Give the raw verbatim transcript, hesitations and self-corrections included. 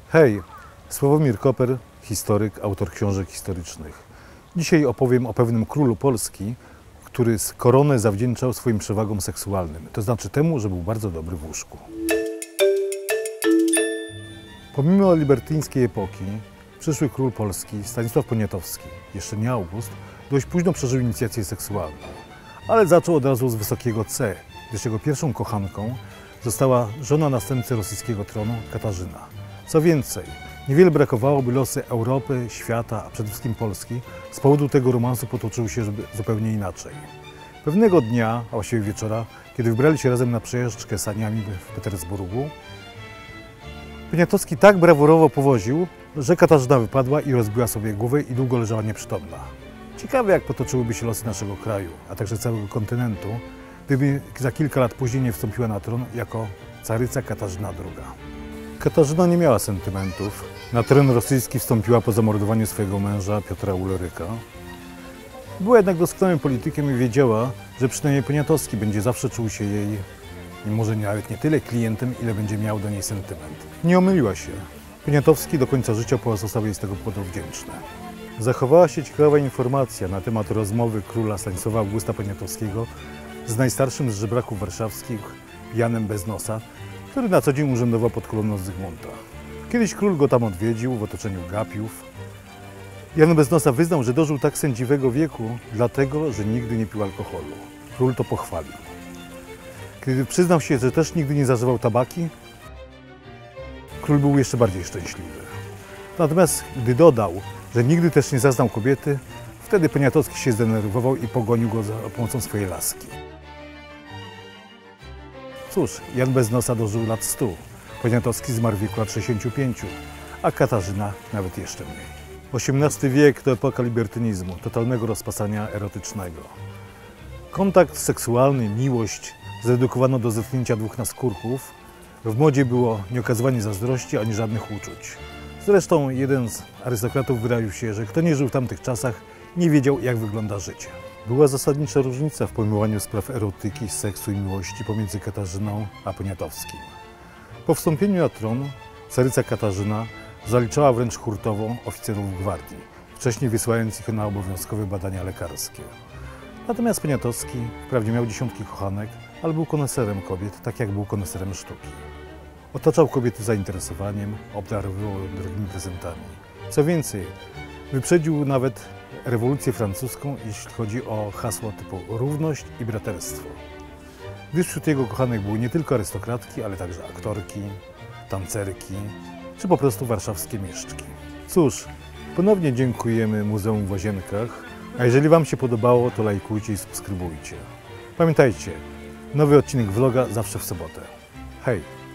Hej, Sławomir Koper, historyk, autor książek historycznych. Dzisiaj opowiem o pewnym królu Polski, który koronę zawdzięczał swoim przewagom seksualnym, to znaczy temu, że był bardzo dobry w łóżku. Pomimo libertyńskiej epoki, przyszły król Polski, Stanisław Poniatowski, jeszcze nie August, dość późno przeżył inicjację seksualną, ale zaczął od razu z wysokiego C, gdyż jego pierwszą kochanką została żona następcy rosyjskiego tronu Katarzyna. Co więcej, niewiele brakowało, by losy Europy, świata, a przede wszystkim Polski z powodu tego romansu potoczyły się zupełnie inaczej. Pewnego dnia, a właściwie wieczora, kiedy wybrali się razem na przejażdżkę saniami w Petersburgu, Poniatowski tak brawurowo powoził, że Katarzyna wypadła i rozbiła sobie głowę i długo leżała nieprzytomna. Ciekawe, jak potoczyłyby się losy naszego kraju, a także całego kontynentu, gdyby za kilka lat później nie wstąpiła na tron jako caryca Katarzyna druga. Katarzyna nie miała sentymentów. Na tron rosyjski wstąpiła po zamordowaniu swojego męża Piotra Uleryka. Była jednak doskonałym politykiem i wiedziała, że przynajmniej Poniatowski będzie zawsze czuł się jej, może nawet nie tyle klientem, ile będzie miał do niej sentyment. Nie omyliła się. Poniatowski do końca życia pozostał jej z tego powodu wdzięczny. Zachowała się ciekawa informacja na temat rozmowy króla Stanisława Augusta Poniatowskiego z najstarszym z żebraków warszawskich, Janem Beznosa, który na co dzień urzędował pod koloną Zygmunta. Kiedyś król go tam odwiedził w otoczeniu gapiów. Jan Beznosa wyznał, że dożył tak sędziwego wieku, dlatego, że nigdy nie pił alkoholu. Król to pochwalił. Kiedy przyznał się, że też nigdy nie zażywał tabaki, król był jeszcze bardziej szczęśliwy. Natomiast gdy dodał, że nigdy też nie zaznał kobiety, wtedy Poniatowski się zdenerwował i pogonił go za pomocą swojej laski. Cóż, Jan Beznosa dożył lat stu, Poniatowski zmarł w wieku lat sześćdziesięciu pięciu, a Katarzyna nawet jeszcze mniej. osiemnasty wiek to epoka libertynizmu, totalnego rozpasania erotycznego. Kontakt seksualny, miłość zredukowano do zetknięcia dwóch naskórków. W modzie było nie okazywanie zazdrości ani żadnych uczuć. Zresztą jeden z arystokratów wyraził się, że kto nie żył w tamtych czasach, nie wiedział, jak wygląda życie. Była zasadnicza różnica w pojmowaniu spraw erotyki, seksu i miłości pomiędzy Katarzyną a Poniatowskim. Po wstąpieniu na tron caryca Katarzyna zaliczała wręcz hurtowo oficerów gwardii, wcześniej wysyłając ich na obowiązkowe badania lekarskie. Natomiast Poniatowski wprawdzie miał dziesiątki kochanek, ale był koneserem kobiet, tak jak był koneserem sztuki. Otaczał kobiety zainteresowaniem, obdarowywał drogimi prezentami. Co więcej, wyprzedził nawet rewolucję francuską, jeśli chodzi o hasło typu równość i braterstwo. Gdyż wśród jego kochanek były nie tylko arystokratki, ale także aktorki, tancerki, czy po prostu warszawskie mieszczki. Cóż, ponownie dziękujemy Muzeum w Łazienkach, a jeżeli Wam się podobało, to lajkujcie i subskrybujcie. Pamiętajcie, nowy odcinek vloga zawsze w sobotę. Hej!